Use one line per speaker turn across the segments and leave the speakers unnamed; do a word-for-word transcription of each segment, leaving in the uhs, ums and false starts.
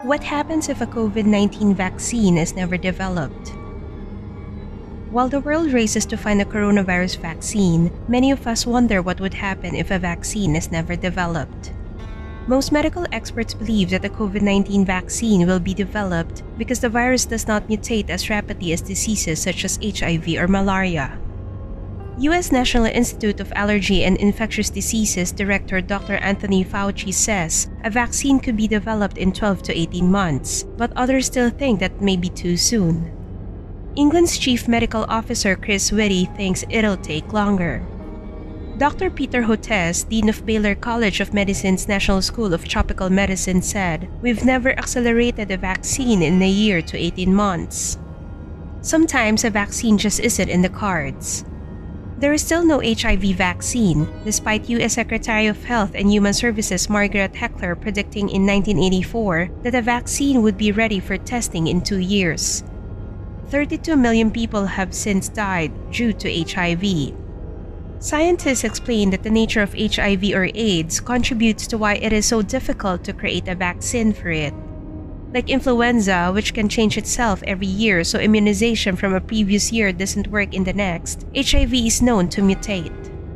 What happens if a COVID nineteen vaccine is never developed? While the world races to find a coronavirus vaccine, many of us wonder what would happen if a vaccine is never developed. Most medical experts believe that the COVID nineteen vaccine will be developed because the virus does not mutate as rapidly as diseases such as H I V or malaria. U S National Institute of Allergy and Infectious Diseases Director Doctor Anthony Fauci says a vaccine could be developed in twelve to eighteen months, but others still think that may be too soon. England's Chief Medical Officer Chris Whitty thinks it'll take longer. Doctor Peter Hotez, Dean of Baylor College of Medicine's National School of Tropical Medicine, said, "We've never accelerated a vaccine in a year to eighteen months. Sometimes a vaccine just isn't in the cards." There is still no H I V vaccine, despite U S Secretary of Health and Human Services Margaret Heckler predicting in nineteen eighty-four that a vaccine would be ready for testing in two years. thirty-two million people have since died due to H I V. Scientists explain that the nature of H I V or AIDS contributes to why it is so difficult to create a vaccine for it. Like influenza, which can change itself every year so immunization from a previous year doesn't work in the next, H I V is known to mutate.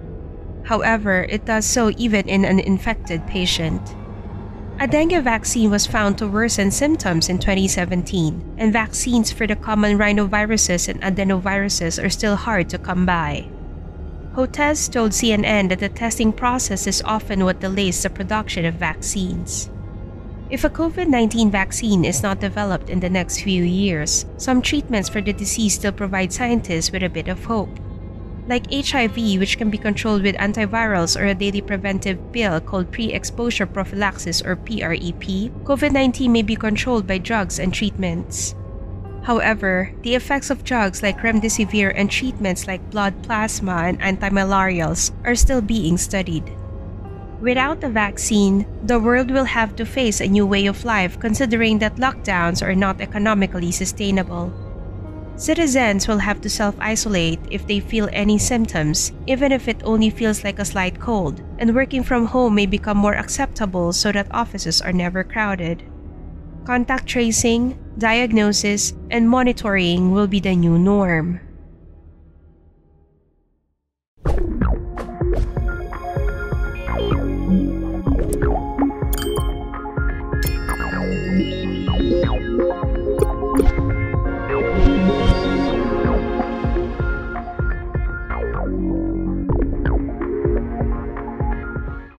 However, it does so even in an infected patient. A dengue vaccine was found to worsen symptoms in twenty seventeen, and vaccines for the common rhinoviruses and adenoviruses are still hard to come by. Hotez told C N N that the testing process is often what delays the production of vaccines. If a COVID nineteen vaccine is not developed in the next few years, some treatments for the disease still provide scientists with a bit of hope. Like H I V, which can be controlled with antivirals or a daily preventive pill called pre-exposure prophylaxis or P R E P, COVID nineteen may be controlled by drugs and treatments. However, the effects of drugs like remdesivir and treatments like blood plasma and antimalarials are still being studied. Without a vaccine, the world will have to face a new way of life considering that lockdowns are not economically sustainable. Citizens will have to self-isolate if they feel any symptoms, even if it only feels like a slight cold, and working from home may become more acceptable so that offices are never crowded. Contact tracing, diagnosis, and monitoring will be the new norm.